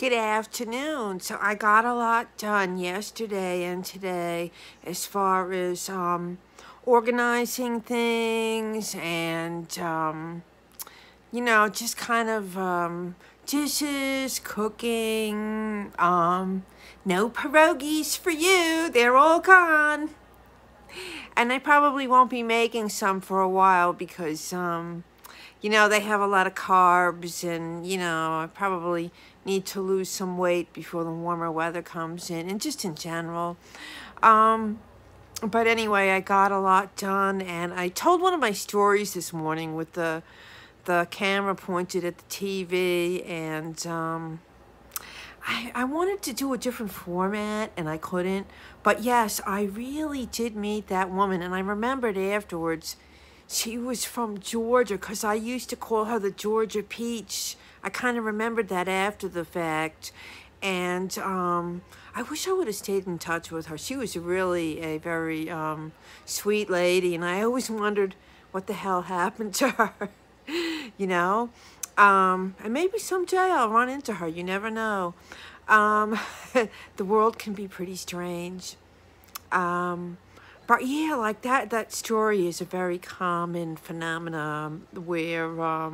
Good afternoon. So I got a lot done yesterday and today as far as organizing things and just kind of dishes, cooking. No pierogies for you. They're all gone. And I probably won't be making some for a while because they have a lot of carbs and, I probably need to lose some weight before the warmer weather comes in and just in general. But anyway, I got a lot done and I told one of my stories this morning with the camera pointed at the TV and I wanted to do a different format and I couldn't. But yes, I really did meet that woman and I remembered afterwards she was from Georgia because I used to call her the Georgia Peach. I kind of remembered that after the fact. And I wish I would have stayed in touch with her. She was really a very sweet lady. And I always wondered what the hell happened to her, And maybe someday I'll run into her. You never know. The world can be pretty strange. But yeah, like that story is a very common phenomenon where,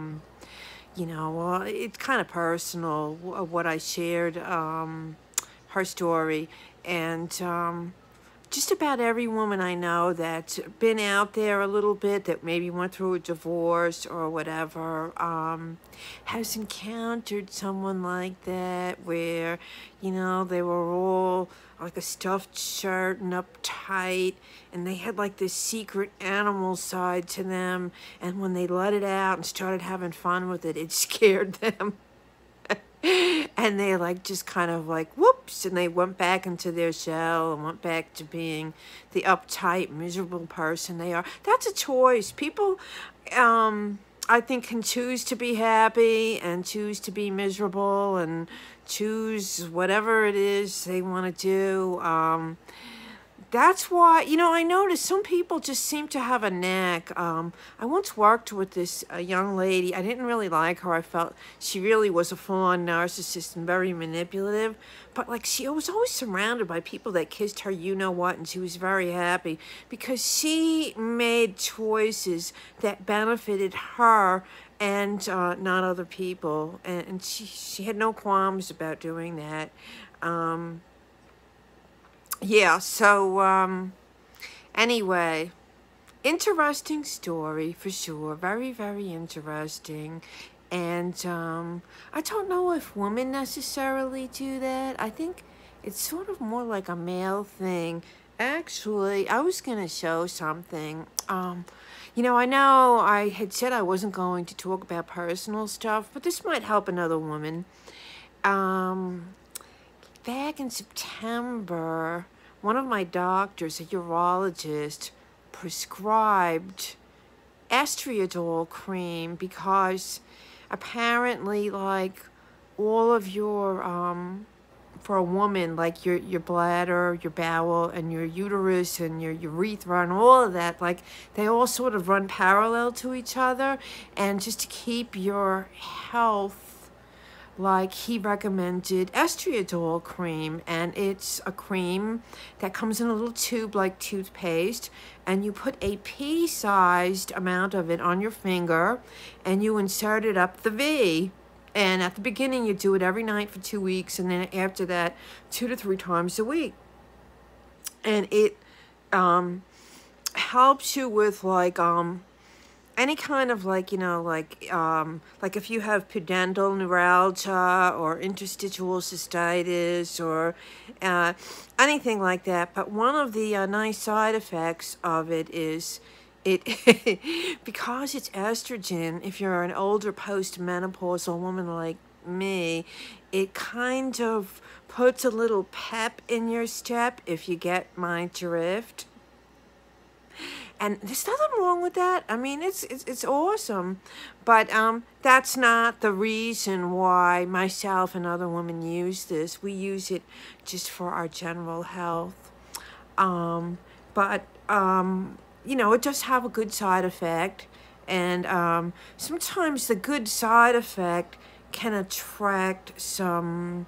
it's kind of personal, what I shared, her story. And just about every woman I know that's been out there a little bit, that maybe went through a divorce or whatever, has encountered someone like that where, they were all like a stuffed shirt and uptight, and they had like this secret animal side to them, and when they let it out and started having fun with it, it scared them. And they just kind of whoops, and they went back into their shell and went back to being the uptight, miserable person they are. That's a choice. People, I think, can choose to be happy and choose to be miserable and choose whatever it is they want to do. That's why, I noticed some people just seem to have a knack. I once worked with this young lady. I didn't really like her. I felt she really was a full-on narcissist and very manipulative. But, she was always surrounded by people that kissed her you-know-what, and she was very happy because she made choices that benefited her and not other people. And she had no qualms about doing that. Yeah, so, anyway, interesting story for sure. Very, very interesting. And, I don't know if women necessarily do that. I think it's sort of more like a male thing. Actually, I was going to show something. I know I had said I wasn't going to talk about personal stuff, but this might help another woman. Back in September, one of my doctors, a urologist, prescribed estriadol cream because apparently, all of your, for a woman, your bladder, your bowel, and your uterus, and your urethra, and all of that, they all sort of run parallel to each other, and just to keep your health, he recommended estriadol cream, and it's a cream that comes in a little tube like toothpaste, and you put a pea-sized amount of it on your finger, and you insert it up the V. And at the beginning, you do it every night for 2 weeks, and then after that, 2 to 3 times a week. And it helps you with any kind of if you have pudendal neuralgia or interstitial cystitis or anything like that. But one of the nice side effects of it is because it's estrogen. If you're an older postmenopausal woman like me, it kind of puts a little pep in your step, if you get my drift. And there's nothing wrong with that. I mean, it's awesome. But that's not the reason why myself and other women use this. We use it just for our general health. But it does have a good side effect. And sometimes the good side effect can attract some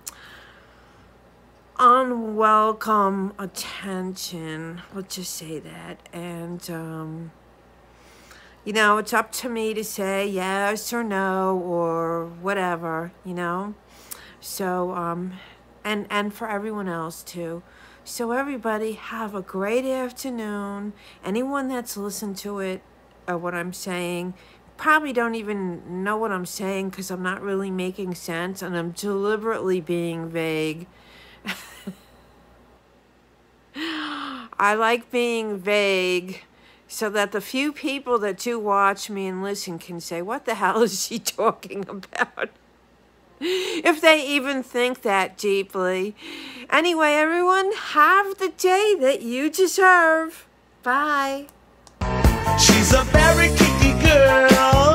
unwelcome attention. Let's just say that. And, you know, it's up to me to say yes or no or whatever, you know. So, and for everyone else too. So everybody have a great afternoon. Anyone that's listened to it, or what I'm saying, probably don't even know what I'm saying because I'm not really making sense and I'm deliberately being vague. I like being vague so that the few people that do watch me and listen can say, what the hell is she talking about? If they even think that deeply. Anyway, everyone, have the day that you deserve. Bye. She's a very kinky girl.